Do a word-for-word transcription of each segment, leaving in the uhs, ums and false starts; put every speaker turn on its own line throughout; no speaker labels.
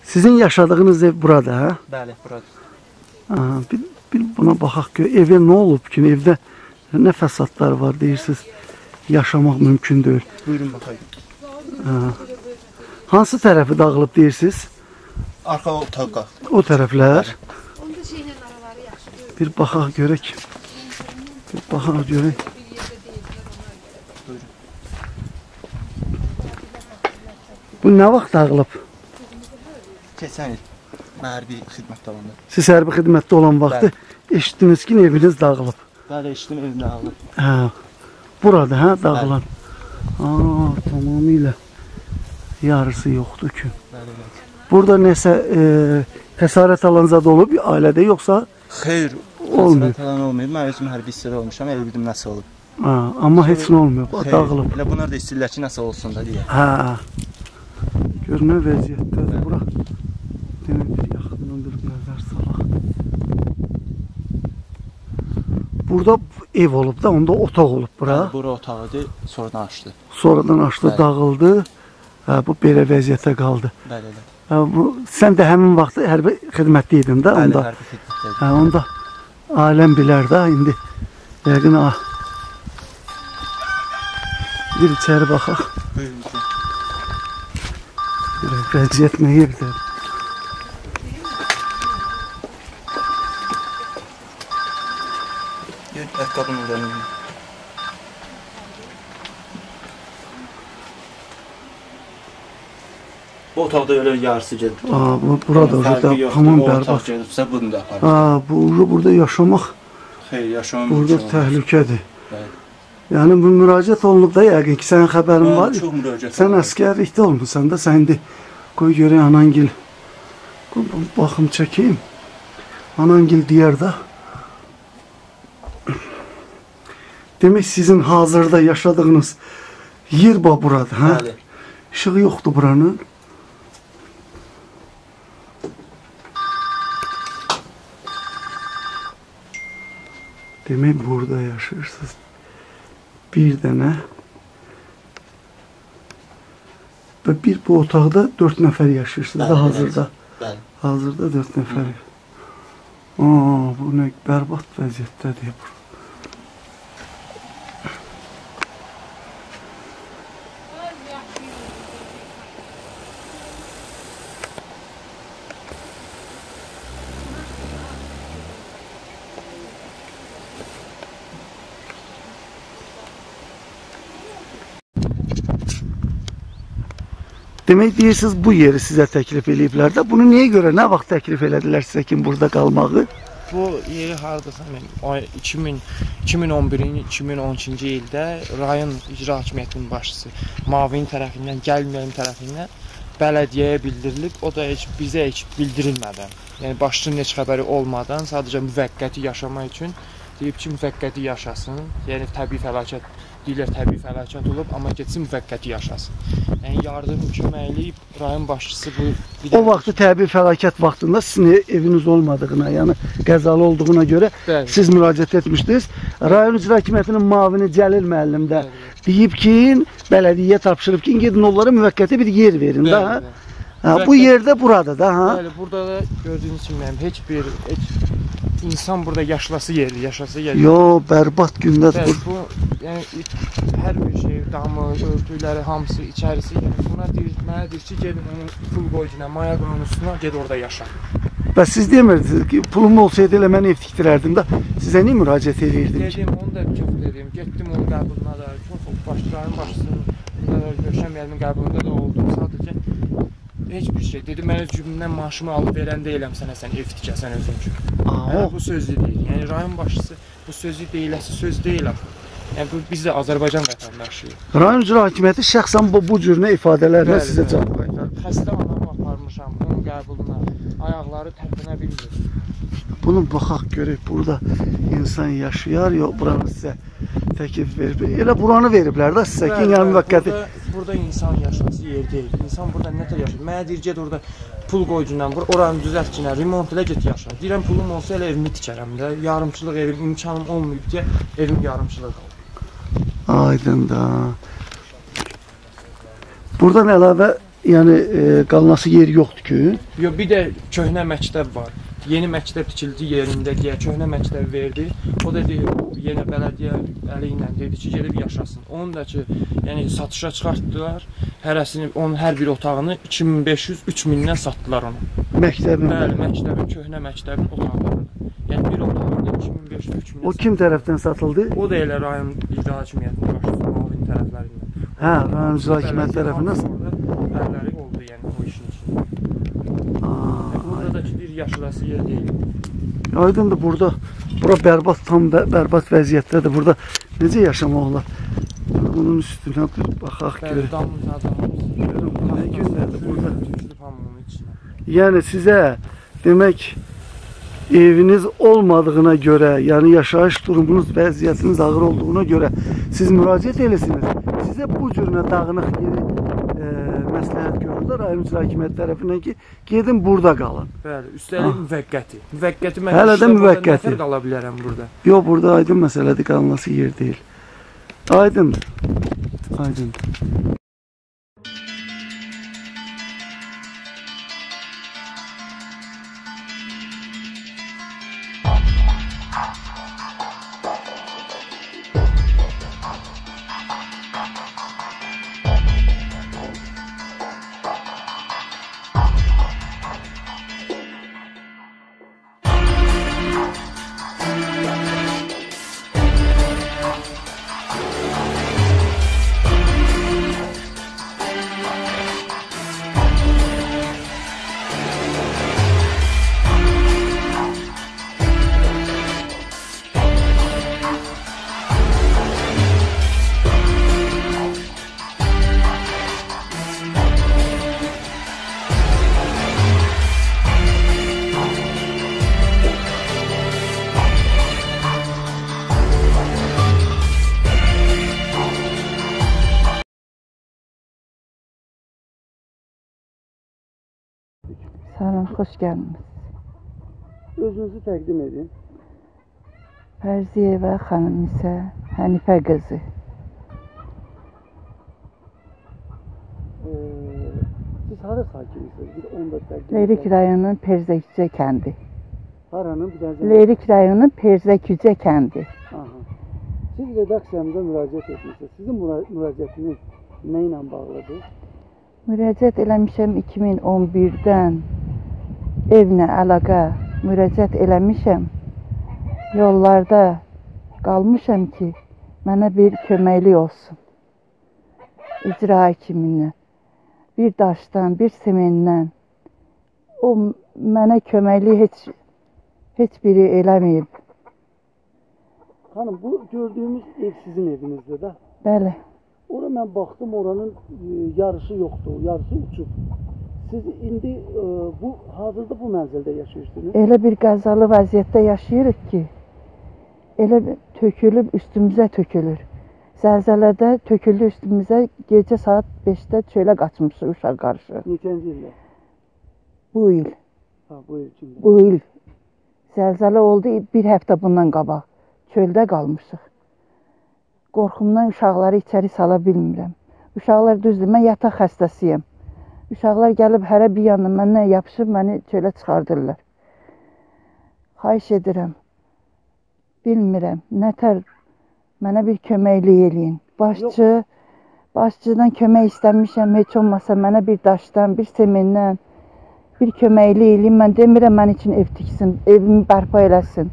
Sizin yaşadığınız ev burada, hə?
Bəli, burada.
Aha, bir, bir buna baxaq ki, evə nə olub ki, evdə nə fəsadlar var deyirsiniz, yaşamaq mümkün deyil.
Buyurun baxayım.
Aha. Hansı tərəfi dağılıb deyirsiniz?
Arxa otaqa.
O tərəflər.
Onda şeylə araları yaxşı.
Bir baxaq görək. Bir baxaq görək. Bu nə vaxt dağılıb?
Keçən il hərbi xidmətdə olanda.
Siz hərbi xidmətdə olan vaxtı eşitdiniz ki, eviniz dağılıb.
Bəli, eşitdim, evim dağılıb.
Hə. Burada, hə, dağılan. Aa, tamamilə yarısı yoxdur ki.
Bəli, bəli.
Burada nəsə e, xəsarət alan zad olub ailədə, yoxsa?
Xeyr,
olmuyor.
Xəsarət alan olmayıb. Mən özüm hərbi hissədə olmuşam, elə bildim nəsə olub.
Ha, amma heç nə olmuyor, dağılıb.
Elə bunlar da istəyirlər ki, nəsə olsun da deyə.
Hə. Görünə vəziyyətdədir bura. Demək bir yaxından bir nəzər salaq. Burada ev olub da, onda otaq olub bura.
Bəli, bura otağıdır, sonradan açdı.
Sonradan açdı, bəli, dağıldı. Hə, bu belə vəziyyətə qaldı.
Bəli, bəli.
Hə, bu, sən də həmin vaxt hərbi xidmətli idin də, onda.
Bəli, hərbi xidmətli.
Hə, onda aləm bilər də, indi yəqin ah. Bir içəri baxaq.
Buyurun.
Vəziyyət nə yerdə?
Ayaqqabını öyrənim. Bu otaqda öyle yarısı gedir.
Aa, bu burada orada tamam bərbad.
Gelirsə bunu da aparır.
Aa, bu burada yaşamaq.
Xeyr, yaşamaq
burada təhlükədir.
Bəli.
Yəni bu müraciət olunub da yəqin ki, sənin xəbərin var.
Çox müraciət.
Sən əsgərlikdə olmusan da, sən indi qoy görək anangil. Baxım çəkeyim. Anangil deyər də. Demək sizin hazırda yaşadığınız yer bax burada, hə?
Bəli.
İşığı yoxdur buranın. Demək burada yaşayırsınız. Bir dənə və bir bu otaqda dörd nəfər yaşayırsınız da hazırda.
Bəli.
Hazırda dörd nəfər. Aa, bu nə bərbad vəziyyətdədir bu. Demək deyirsiniz, bu yeri sizə təklif eləyiblər də. Bunu niyə görə, nə vaxt təklif elədilər sizə ki, burada qalmağı?
Bu yeri haradasa iki min on birinci iki min on ikinci ildə rayon icra hakimiyyətinin başçısı Mavin tərəfindən, Gəlməyim tərəfindən bələdiyyəyə bildirilib. O da heç bizə heç bildirilmədən, yəni başçının heç xəbəri olmadan sadəcə müvəqqəti yaşamaq üçün deyib ki, müvəqqəti yaşasın. Yəni təbii fəlakət deyirlər, təbii fəlakət olub, amma getsin müvəqqəti yaşasın. Yəni yardım köməkli rayon başçısı bu...
O vaxtı təbii fəlakət vaxtında sizin eviniz olmadığına, yəni qəzalı olduğuna görə bəli, siz müraciət etmişdiniz. Rayon icra hakimiyyətinin mavini Cəlil müəllim də deyib ki, bələdiyyə tapşırıb ki, gedin onlara müvəqqəti bir yer verin də. Ha, bu yerdə burada da, ha?
Bəli, burada da gördüyünüz kimi heç bir heç insan burada yaşlası yerdir, yaşası yerdir.
Yo, bərbad gündədir.
Bəli, bu, yəni hər bir şey, damı, örtükləri, hamısı, içərisi, yəni buna deyir, mənə deyir ki, gedin onun pul qoycuna, maya qoyun üstünə, ged orada yaşa.
Bəs siz demirdiniz ki, pulum olsaydı elə mən ev tikdirərdim da, sizə niyə müraciət edirdim?
Dedim, onu da çox dedim, getdim onun qəbuluna da, çox başçıların başçısının, Görşən müəllimin qəbulunda da oldum, sadəcə heç bir şey. Dedi, mən öz cübümdən maaşımı alıb verən deyiləm sənə, sən ev tikəsən özün üçün. Yəni, bu sözü deyil. Yəni, rayon başçısı bu sözü deyiləsi söz deyil axı. Yəni, biz də Azərbaycan vətəndaşıyıq.
Rayon icra hakimiyyəti şəxsən bu, bu cürünə ifadələrlə sizə cavab qaytar.
Xəstə anamı aparmışam, onun qəbuluna, ayaqları tərpənə bilmir.
Bunu baxaq görək, burada insan yaşayar, yox, buranı sizə təklif verib. Elə buranı veriblər də sizə ki, yəni müvəqqəti.
Burada insan yaşası yer deyil. İnsan burada nə tər yaşayır? Mənə deyir, get orada pul qoycundan, oranı düzəltkinə, remont elə get yaşa. Deyirəm, pulum olsa elə evimi tikərəm də. Yarımçılıq evim, imkanım olmayıb deyə evim yarımçılıq qalır.
Aydın da. Buradan əlavə yəni e, qalması yeri yoxdur ki.
Yox, bir də köhnə məktəb var. Yeni məktəb tikildi yerində deyə köhnə məktəb verdi. O da deyir, yenə bələdiyyə əli ilə dedi ki, gedib yaşasın. Onun da ki, yəni satışa çıxartdılar. Hərəsini, onun hər bir otağını iki min beş yüz üç mindən satdılar ona.
Məktəbin.
Bəli, məktəbin, köhnə məktəbin otaqlarını. Yəni bir otağını iki min beş yüz üç mindən.
O kim tərəfdən satıldı?
O da elə rayon icra hakimiyyətinin başçısı Mavin tərəflərindən.
Hə, rayon icra hakimiyyəti tərəfindən.
Əlləri oldu yəni o işin içində. Burada da ki, bir yaşılası yer deyil.
Aydındır, burada, bura bərbad, tam bərbad vəziyyətdədir. Burada necə yaşamaq olar? Bunun üstünə bir baxaq görək.
Bəli, damımız adamımız.
Nə gündədir burada?
Yəni
Yəni sizə demək eviniz olmadığına görə, yəni yaşayış durumunuz, vəziyyətiniz ağır olduğuna görə siz müraciət eləsiniz. Sizə bu cürünə dağınıq yeri e, məsləhət görürlər rayon icra hakimiyyəti tərəfindən ki, gedin burada qalın.
Bəli, üstəlik müvəqqəti. Müvəqqəti mən
hələ də müvəqqəti.
Nəfər qala bilərəm burada.
Yox, burada aydın məsələdir, qalması yer deyil. Aydındır. Aydındır.
Salam, xoş gəldiniz.
Özünüzü təqdim edin.
Fərziyevə xanım isə Hənifə qızı.
Ee, siz hara sakinisiniz? Bir onu da təqdim edin.
Lerik rayonunun Perzəkücə kəndi.
Haranın bir dəzə?
Lerik rayonunun Perzəkücə kəndi.
Aha. Siz redaksiyamıza müraciət etmişsiniz. Sizin müra müraciətiniz nə ilə bağlıdır?
Müraciət eləmişəm iki min on birdən evlə əlaqə müraciət eləmişəm. Yollarda qalmışam ki, mənə bir köməklik olsun. İcra hakiminə, bir daşdan, bir semendən. O mənə köməklik heç, heç biri eləməyib.
Hanım, bu gördüyümüz ev sizin evinizdir də.
Bəli.
Ora mən baxdım, oranın yarısı yoxdur, yarısı uçub. Siz indi e, bu hazırda bu mənzildə yaşayırsınız?
Elə bir qəzalı vəziyyətdə yaşayırıq ki, elə tökülüb üstümüzə tökülür. Zəlzələdə töküldü üstümüzə, gecə saat beşdə çölə qaçmışıq uşaq qarşı.
Neçənci ildə?
Bu il.
Ha, bu il içində.
Bu il. Zəlzələ oldu bir həftə bundan qabaq. Çöldə qalmışıq. Qorxumdan uşaqları içəri sala bilmirəm. Uşaqlar düzdür, mən yataq xəstəsiyəm. Uşaqlar gəlib hərə bir yandan məndən yapışıb, məni çölə çıxardırlar. Xahiş edirəm, bilmirəm, nətər mənə bir köməklik eləyin. Başçı, başçıdan kömək istəmişəm, heç olmasa mənə bir daşdan, bir semendən bir köməklik eləyin. Mən demirəm, mən üçün ev tiksin, evimi bərpa eləsin.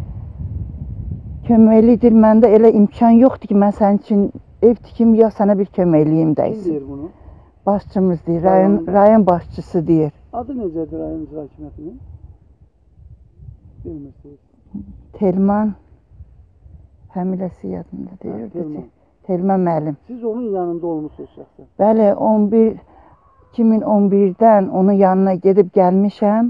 Köməklidir, məndə elə imkan yoxdur ki, mən sənin üçün ev tikim, ya sənə bir köməkliyim dəysin.
Kim deyir bunu?
Başçımız deyir, rayon, rayon başçısı deyir.
Adı necədir rayon icra hakimiyyətinin? Bilmirsiniz.
Telman, həmiləsi yadımda deyirdi ki, Telman müəllim.
Siz onun yanında olmuşsunuz şəxsən?
Bəli, on bir, iki min on birdən onun yanına gedib gəlmişəm.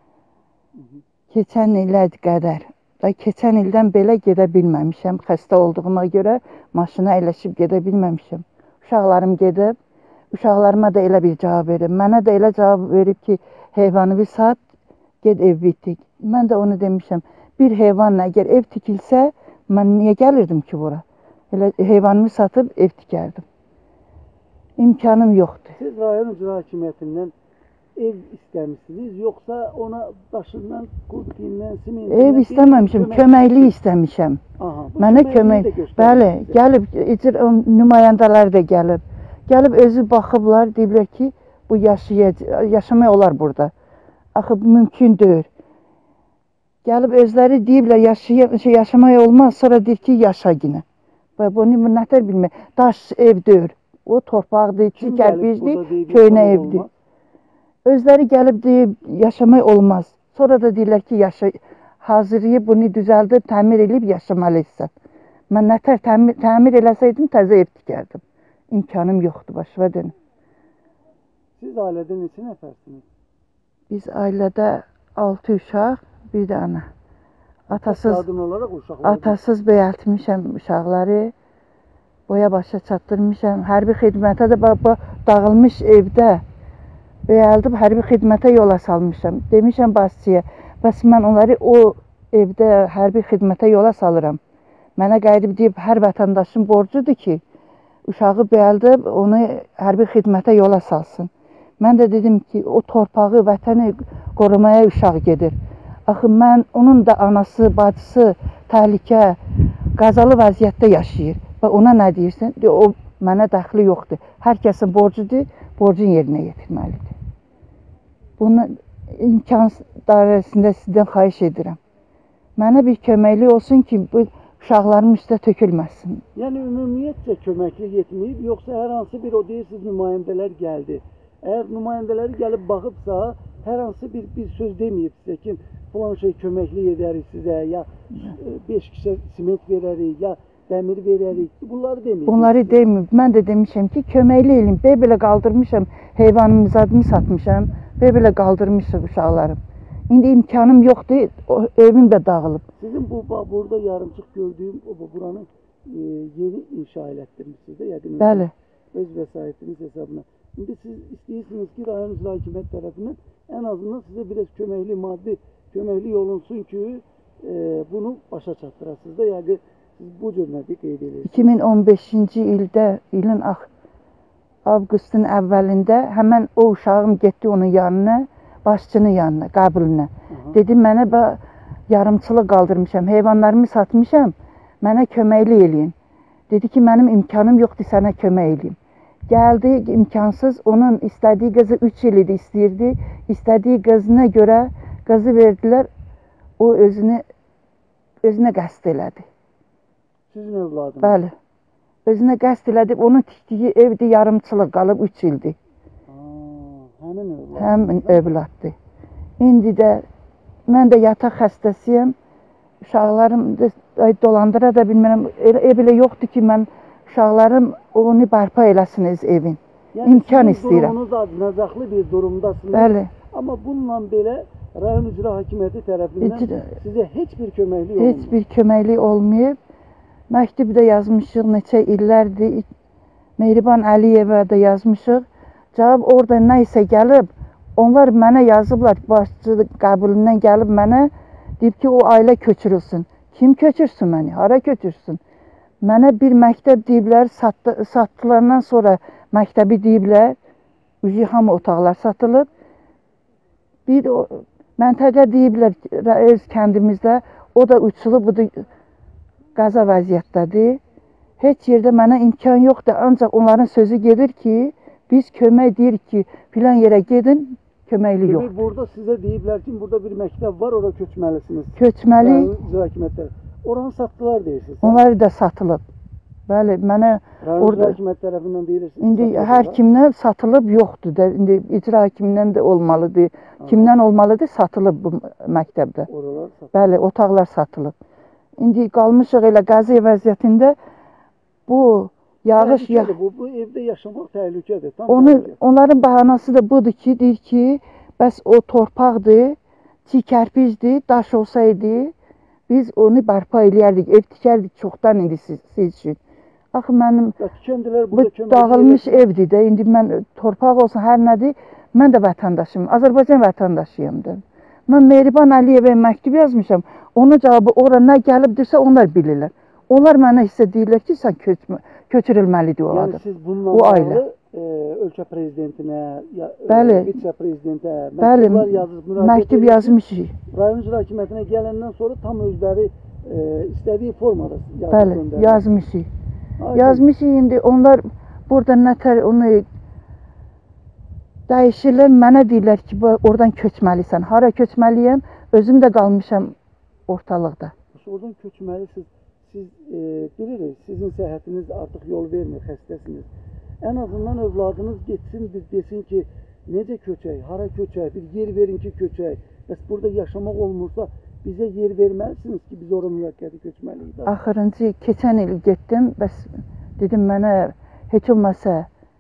Keçən ilə qədər. Da keçən ildən belə gedə bilməmişəm. Xəstə olduğuma görə maşına əyləşib gedə bilməmişəm. Uşaqlarım gedib, uşaqlarıma da elə bir cavab verib. Mənə də elə cavab verib ki, heyvanı bir saat, ged ev bitik. Mən də onu demişəm, bir heyvanla əgər ev tikilsə, mən niyə gəlirdim ki bura? Elə heyvanımı satıb ev tikərdim. İmkanım yoxdur.
Siz rayon icra hakimiyyətindən ev istəmişsiniz, yoxsa ona daşından, qurdindən, simentindən...
Ev istəməmişəm, köməkli istəmişəm.
Aha,
Mənə kömək, bəli, gəlib, icra nümayəndələr də gəlib. Gəlib özü baxıblar, deyiblər ki, bu yaşayacaq, yaşamaq olar burada. Axı, mümkün deyil. Gəlib özləri deyiblər, yaşay şey, yaşamaq olmaz, sonra deyir ki, yaşa yine. Bunu nətər bilmək, daş ev deyil. O torpaqdır, çi kərpicdir, köynə evdir. Özləri gəlib deyib, yaşamaq olmaz. Sonra da deyirlər ki, yaşa, hazırlayıb bunu düzəldib, təmir edib yaşamalıysan. Mən nətər təmir, təmir eləsəydim, təzə ev tikərdim. İmkanım yoxdur, başıva dönüm.
Siz ailədə neçə nəfərsiniz?
Biz ailədə altı uşaq, bir də ana. Atasız, atasız böyətmişəm uşaqları, boya başa çatdırmışam. Hərbi xidmətə də baba, dağılmış evdə böyəldib, hərbi xidmətə yola salmışam. Demişəm başçıya, bəs mən onları o evdə hərbi xidmətə yola salıram. Mənə qayıdıb deyib, hər vətəndaşın borcudur ki, uşağı böyəldib, onu hərbi xidmətə yola salsın. Mən də dedim ki, o torpağı, vətəni qorumaya uşaq gedir. Axı, mən, onun da anası, bacısı, təhlükə, qazalı vəziyyətdə yaşayır. Və ona nə deyirsən? O, mənə dəxli yoxdur. Hər kəsin borcudur, borcun yerinə yetirməlidir. Bunu imkan dairəsində sizdən xahiş edirəm. Mənə bir köməkli olsun ki, bu uşaqlarım üstə tökülməsin.
Yəni, ümumiyyətcə köməkli yetməyib, yoxsa hər hansı bir, o deyirsiniz, nümayəndələr gəldi. Əgər nümayəndələri gəlib baxıbsa, hər hansı bir, bir söz deməyib sizə ki, falan şey köməkli edərik sizə, ya beş kişi siment verərik, ya dəmir verərik, bunları deməyib.
Bunları deməyib. Mən də demişəm ki, köməkli eləyim. Bey belə qaldırmışam, heyvanımız adını satmışam, bey belə qaldırmışam uşaqlarım. İndi imkanım yoxdur, evim də dağılıb.
Sizin bu, burada yarımçıq gördüyüm, o, buranı e, yeni inşa elətdirmişsiniz də, yəqin.
Bəli.
Öz vəsaitiniz hesabına. İndi siz istəyirsiniz ki, rayon icra hakimiyyət tərəfindən ən azından sizə biraz köməkli, maddi köməkli olunsun ki, e, bunu başa çatdırasınız da, yəni siz bu cürmədə qeyd edirsiniz.
iki min on beşinci ildə, ilin avqustun əvvəlində həmən o uşağım getdi onun yanına, başçının yanına, qəbuluna. Dedi, mənə yarımçılıq qaldırmışam, heyvanlarımı satmışam, mənə köməkli eləyin. Dedi ki, mənim imkanım yoxdur, sənə kömək eləyim. Gəldi, imkansız, onun istədiyi qızı üç il idi istəyirdi. İstədiyi qızına görə qızı verdilər, o özünü, özünə qəsd elədi.
Sizin övladınız?
Bəli. Özünə qəsd elədi, onun tikdiyi evdə yarımçılıq qalıb üç ildir.
Həmin övlad?
Həmin övladdır. İndi də, mən də yataq xəstəsiyəm, uşaqlarım dolandıra da bilmirəm, elə yoxdur ki, mən uşaqlarım onu bərpa eləsiniz evin.
Yəni,
İmkan istəyirəm.
Durumunuz acınacaqlı bir durumdasınız.
Bəli.
Amma bununla belə rayon icra hakimiyyəti tərəfindən İcra... sizə heç bir köməkli olmayıb.
Heç bir köməkli olmayıb. Məktubda yazmışıq, neçə illərdir. Mehriban Əliyevə də yazmışıq. Cavab orada nə isə gəlib, onlar mənə yazıblar, başçı qəbulündən gəlib mənə, deyib ki, o ailə köçürülsün. Kim köçürsün məni? Hara köçürsün? Mənə bir məktəb deyiblər, satdı, satdılarından sonra məktəbi deyiblər, hamı otaqlar satılıb. Bir o, məntəqə deyiblər öz kəndimizdə, o da uçulub, bu da qaza vəziyyətdədir. Heç yerdə mənə imkan yoxdur, ancaq onların sözü gedir ki, biz kömək deyirik ki, filan yerə gedin, köməkli yoxdur.
Demək, burada sizə deyiblər ki, burada bir məktəb var, ora köçməlisiniz.
Köçməli.
icra hakimiyyətləri. Oranı satdılar deyirsiniz.
Onları da satılıb. Bəli, mənə
orada hakimiyyət tərəfindən deyirsiniz.
İndi hər kimdən satılıb yoxdur da. İndi icra hakimindən də olmalıdır. Kimdən olmalıdır? Satılıb bu məktəbdə.
Oralar satılıb.
Bəli, otaqlar satılıb. İndi qalmışıq elə Qəzi vəziyyətində bu yağış ya
bu, bu evdə yaşamaq təhlükədir. Tam
Onu
təhlükə.
Onların bəhanəsi də budur ki, deyir ki, bəs o torpaqdır, çi kərpicdir, daş olsaydı biz onu bərpa eləyərdik, ev tikərdik çoxdan indi siz, siz üçün. Axı mənim bu dağılmış evdir də, indi mən torpaq olsun, hər nədir, mən də vətəndaşıyım, Azərbaycan vətəndaşıyım da. Mən Mehriban Əliyevə məktub yazmışam, onun cavabı ora nə gəlibdirsə onlar bilirlər. Onlar mənə hissə deyirlər ki, sən köçmə, köçürülməlidir o adam.
Yəni siz bununla bağlı e, ölkə prezidentinə, ya,
Bəli.
e, vitse-prezidentə
Bəli,
məktublar yazıb, müraciət
məktub
edib.
yazmışıq.
Rayon icra hakimiyyətinə gələndən sonra tam özləri e, istədiyi formada yazıb
Bəli,
göndərdilər.
yazmışıq.
Aydın.
Yazmışıq, indi onlar burada nətər onu dəyişirlər, mənə deyirlər ki, bu- oradan köçməlisən. Hara köçməliyəm? Özüm də qalmışam ortalıqda.
Oradan köçməlisiniz. Siz e, bilirik, sizin səhhətiniz artıq yol vermir, xəstəsiniz. Ən azından övladınız getsin, bir desin ki, necə köçək, hara köçək, bir yer verin ki, köçək. Bəs burada yaşamaq olmursa, bizə yer verməlisiniz ki, biz ora müvəqqəti köçməliyik.
Axırıncı keçən il getdim, bəs dedim mənə heç olmasa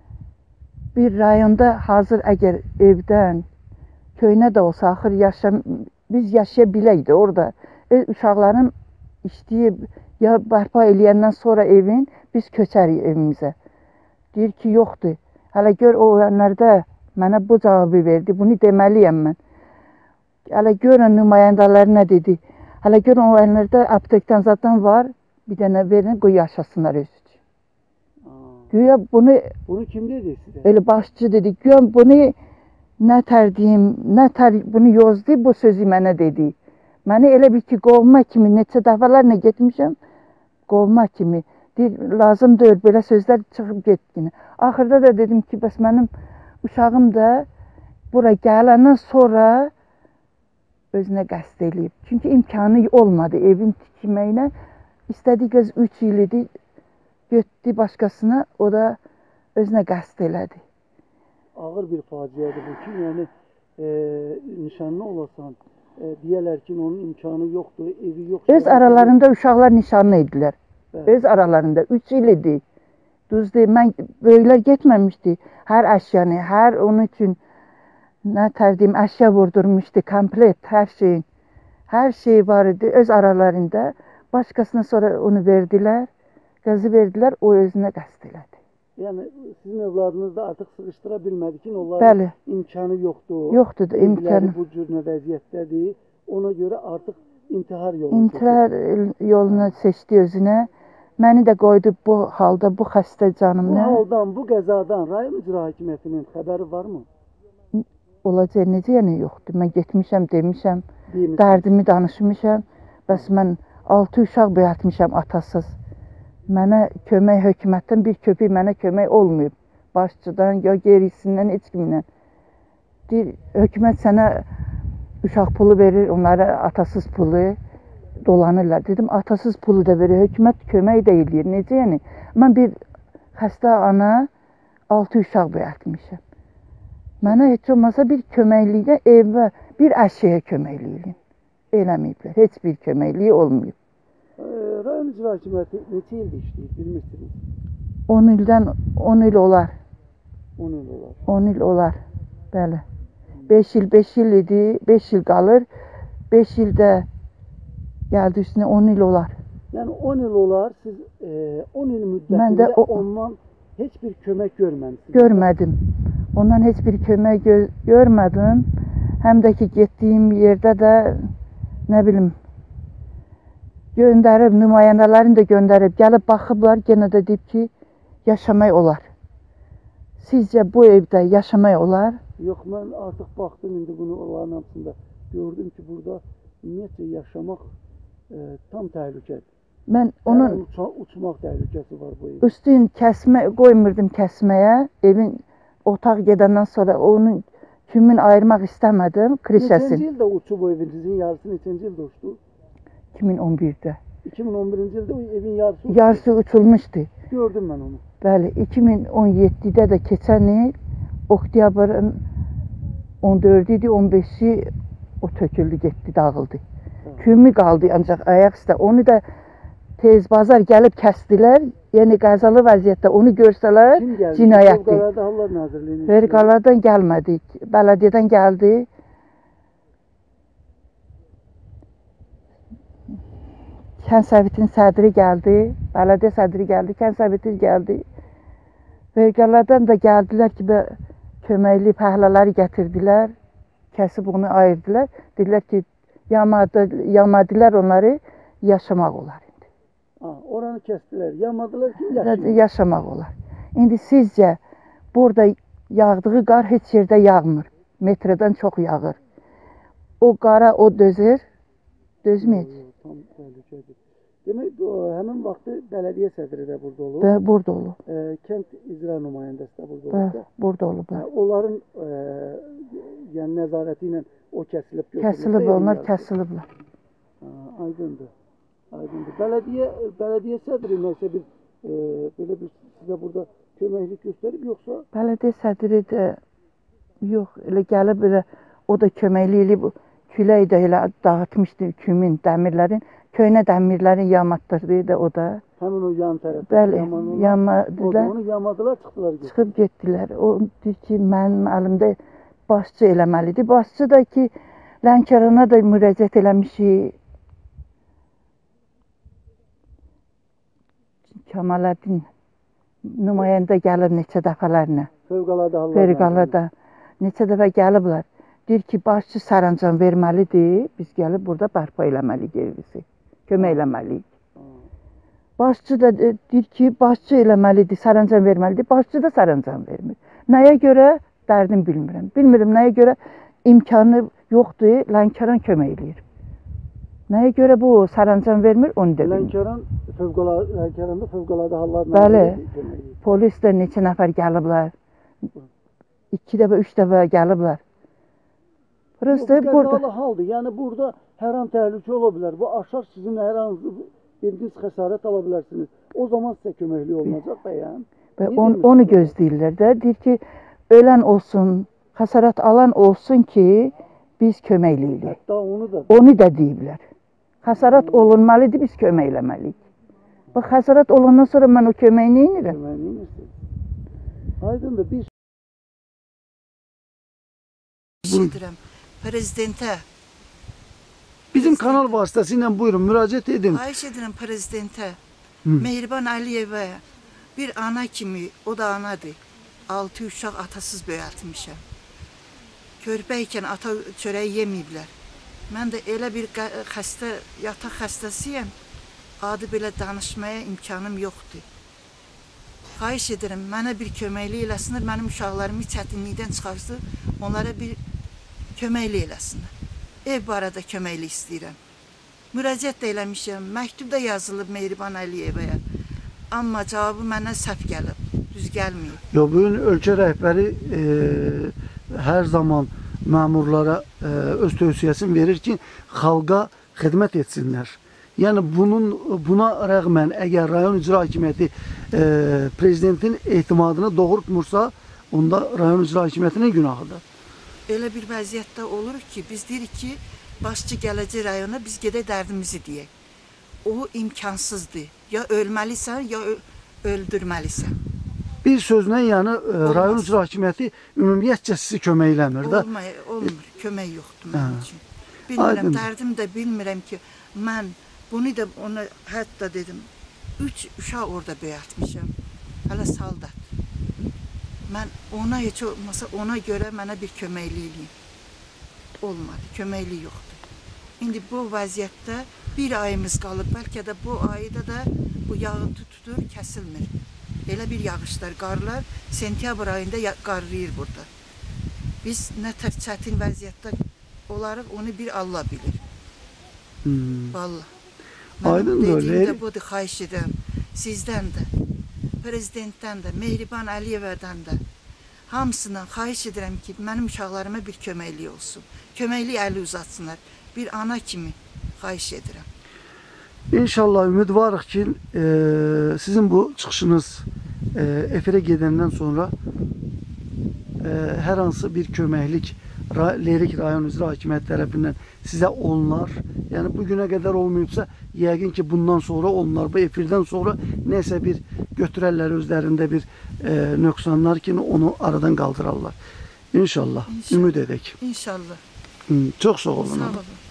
bir rayonda hazır əgər evdən köynə də olsa axır yaşam biz yaşaya bilək də orada. E, uşaqlarım işləyib ya bərpa eləyəndən sonra evin biz köçərik evimizə. Deyir ki, yoxdur. Hələ gör o önlərdə mənə bu cavabı verdi. Bunu deməliyəm mən. Hələ görün nümayəndələr nə dedi. Hələ görün o önlərdə aptekdən zaten var. Bir dənə verin, qoy yaşasınlar öz üçün. Güya bunu
Bunu kim dedi sizə?
elə başçı dedi. Güya bunu nə tər deyim, nə tər bunu yozdu, bu sözü mənə dedi. Məni elə bir ki, qovma kimi neçə dəfələrlə getmişəm, qovma kimi. Deyir, lazım deyil, belə sözlər çıxıb getdiyini. Axırda da dedim ki, bəs mənim uşağım da bura gələndən sonra özünə qəsd eləyib. Çünki imkanı olmadı evin tikməyinə. İstədiyi qız üç il idi, getdi başqasına, o da özünə qəsd elədi.
Ağır bir faciədir bu ki, yəni e, nişanlı olasan, e, deyərlər ki, onun imkanı yoxdur, evi yoxdur.
Öz aralarında uşaqlar nişanlı idilər.
Bəli.
Öz aralarında üç il idi. Düzdür, mən böyüklər getməmişdi. Hər əşyanı, hər onun üçün nə tər deyim, əşya vurdurmuşdu, komplet, hər şeyin. Hər şey var idi öz aralarında. Başqasına sonra onu verdilər, qızı verdilər, o özünə qəsd elədi.
Yəni sizin övladınız da artıq sıxışdıra bilmədi ki, onların
Bəli.
imkanı yoxdur.
Yoxdur da imkanı.
Bu cür nə vəziyyətdədir. Ona görə artıq intihar yolunu
İntihar yolunu seçdi özünə. Məni də qoydu bu halda, bu xəstə
Bu
canımla.
haldan, bu qəzadan rayon icra hakimiyyətinin xəbəri varmı?
Olacaq necə yəni yoxdur. Mən getmişəm, demişəm,
Demişəm.
dərdimi danışmışam. Bəs mən altı uşaq böyətmişəm atasız. Mənə kömək hökumətdən bir köpək mənə kömək olmayıb. Başçıdan, ya gerisindən, heç kimdən. Deyir, hökumət sənə uşaq pulu verir, onlara atasız pulu dolanırlar. Dedim, atasız pulu da verir, hökumət kömək də eləyir. Necə yəni? Mən bir xəstə ana altı uşaq böyətmişəm. Mənə heç olmasa bir köməkliyə evə, bir əşyaya köməkliyin. Eləməyiblər, heç bir köməkliyi olmayıb.
E, rayon icra hakimiyyəti neçə ildir işləyir, bilmişsiniz?
on ildən on il olar.
on il olar.
on il olar. Bəli. beş il, beş il idi, beş il qalır. beş ildə gəldi üstünə on il olar.
Yəni on il olar, siz e, on il müddətində
Mən də o-
ondan heç bir kömək görməmisiniz.
Görmədim. Ondan heç bir kömək gö görmədim. Həm də ki, getdiyim yerdə də nə bilim göndərib, nümayəndələrini də göndərib, gəlib baxıblar, yenə də deyib ki, yaşamaq olar. Sizcə bu evdə yaşamaq olar?
Yox, mən artıq baxdım indi bunu onların hamısında. Gördüm ki, burada ümumiyyətlə yaşamaq e, tam təhlükədir.
Mən onun
Yəni, uça, uçmaq təhlükəsi var bu evdə.
üstün kəsmə qoymurdum kəsməyə. Evin otaq gedəndən sonra onun kimin ayırmaq istəmədim, krişəsini.
Neçənci ildə uçub o evin, sizin yarısı neçənci ildə uçdu?
iki min on birdə.
iki min on birinci ildə o evin yarısı uçdu.
Yarısı uçulmuşdu.
Gördüm mən onu.
Bəli, iki min on yeddidə də keçən il oktyabrın on dördü idi, on beşi o töküldü, getdi, dağıldı. Kümü qaldı ancaq ayaq üstə. Onu da tez bazar gəlib kəsdilər. Yəni qəzalı vəziyyətdə onu görsələr
Kim gəldi?
cinayətdir.
Fövqəladə Hallar Nazirliyinin.
Verqalardan gəlmədik, bələdiyyədən gəldi. Kənd Sovetinin sədri gəldi, bələdiyyə sədri gəldi, kənd Soveti gəldi. Verqalardan da gəldilər ki, köməkli pəhlələri gətirdilər, kəsib onu ayırdılar. Dedilər ki, yamadı, yamadılar onları, yaşamaq olar indi.
Ha, oranı kəsdilər, yamadılar ki, yaşayın.
Yaşamaq olar. İndi sizcə burada yağdığı qar heç yerdə yağmır. Metrdən çox yağır. O qara o dözür, dözməyəcək.
Tam təhlükədir. Demək, o, həmin vaxtı bələdiyyə sədri də burada olub.
Və burada olub.
E, kənd icra nümayəndəsi də burada
Və
olub.
burada olub.
E, onların e, yəni nəzarəti ilə o kəsilib götürülür.
Kəsilib, onlar kəsiliblər.
Ha, aydındır. Aydındır. Bələdiyyə, bələdiyyə sədri nəsə bir e, belə bir sizə burada köməklik göstərib, yoxsa?
Bələdiyyə sədri də yox, elə gəlib elə o da köməklik eləyib. Külək də elə dağıtmışdı kümin, dəmirlərin, köynə dəmirlərin yamatdırdı da o da.
Həmin o yan tərəfdə.
Bəli,
yamanlar,
yamadılar.
Onu yamadılar, çıxdılar. Getdilər.
Çıxıb getdilər. O deyir ki, mənim əlimdə başçı eləməlidir. Başçı da ki, Lənkərana da müraciət eləmişik. Kamaləddin nümayəndə gəlib neçə dəfələrlə.
Fövqəladə hallar.
Fövqəladə neçə dəfə gəliblər. Deyir ki, başçı sərəncam verməlidir. Biz gəlib burada bərpa eləməliyik evimizi. Kömək eləməliyik. Başçı da deyir ki, başçı eləməlidir, sərəncam verməlidir. Başçı da sərəncam vermir. Nəyə görə? Dərdim bilmirəm. Bilmirəm nəyə görə imkanı yoxdur, Lənkəran kömək eləyir. Nəyə görə bu sərəncam vermir, onu da bilmirəm.
Lənkəran, fövqəladə, Lənkəranda fövqəladə hallar.
Bəli, polis də neçə nəfər gəliblər. İki dəfə, üç dəfə gəliblər.
Burası burada haldır. Yəni burada hər an təhlükə ola bilər. Bu aşar sizin hər an biriniz xəsarət ala bilərsiniz. O zaman sizə köməkli olunacaq bəyəm.
Və on, onu gözləyirlər də. Deyir ki, ölən olsun, xəsarət alan olsun ki, biz köməkliyik.
Hətta onu da.
Onu da deyiblər. Xəsarət olunmalıdır, biz kömək eləməliyik. Bax, xəsarət olandan sonra mən o köməyi nə edirəm?
Köməyi nə edirəm? Aydındır, biz
edirəm prezidentə.
Bizim kanal vasitəsilə buyurun, müraciət edin.
Xahiş edirəm prezidentə, Mehriban Əliyevə bir ana kimi, o da anadır. Altı uşaq atasız böyətmişəm. Körpə ikən ata çörəyi yeməyiblər. Mən də elə bir xəstə, yataq xəstəsiyəm. Adı belə danışmaya imkanım yoxdur. Xahiş edirəm, mənə bir köməklik eləsinlər, mənim uşaqlarımı çətinlikdən çıxarsın, onlara bir köməklik eləsinlər. Ev barədə köməklik istəyirəm. Müraciət də eləmişəm, məktub da yazılıb Mehriban Əliyevəyə. Amma cavabı mənə səhv gəlib, düz gəlməyib.
Yox, bugün ölkə rəhbəri e, hər zaman məmurlara e, öz tövsiyəsini verir ki, xalqa xidmət etsinlər. Yəni bunun buna rəğmən əgər rayon icra hakimiyyəti e, prezidentin etimadını doğrultmursa, onda rayon icra hakimiyyətinin günahıdır.
Elə bir vəziyyətdə olur ki, biz deyirik ki, başçı gələcək rayona, biz gedək dərdimizi deyək. O imkansızdır. Ya ölməlisən, ya öldürməlisən.
Bir sözlə, yəni Olmaz. Rayon icra hakimiyyəti ümumiyyətcə sizi kömək eləmir də.
Olmay, olmur, kömək yoxdur mənim üçün. Bilmirəm, dərdim də bilmirəm ki, mən bunu da ona hətta dedim, üç uşaq orada böyətmişəm, hələ saldat. Mən ona heç olmasa, ona görə mənə bir köməklik eləyim. Olmadı, köməklik yoxdur. İndi bu vəziyyətdə bir ayımız qalıb, bəlkə də bu ayda da bu yağıntı tutur, kəsilmir. Elə bir yağışlar, qarlar sentyabr ayında qarlayır burada. Biz nə tər çətin vəziyyətdə olarıq, onu bir Allah bilir.
Hmm.
Vallahi.
Aydın
Mənim
öyle.
dediyim də budur, xahiş edirəm. Sizdən də, prezidentdən də, Mehriban Əliyevədən də, hamısından xahiş edirəm ki, mənim uşaqlarıma bir köməklik olsun. Köməklik əli uzatsınlar. Bir ana kimi xahiş edirəm.
İnşallah ümidvarıq ki, e, sizin bu çıxışınız e, efirə gedəndən sonra e, hər hansı bir köməklik Lerik rayon icra hakimiyyəti tərəfindən sizə olunar. Yəni bugünə qədər olmayıbsa, yəqin ki bundan sonra olunar. Bu efirdən sonra nəsə bir götürərlər özlərində bir e, nöqsanlar ki, onu aradan qaldırarlar. İnşallah, İnşallah. Ümid edək.
İnşallah.
Hı, çox sağ olun.
Sağ olun.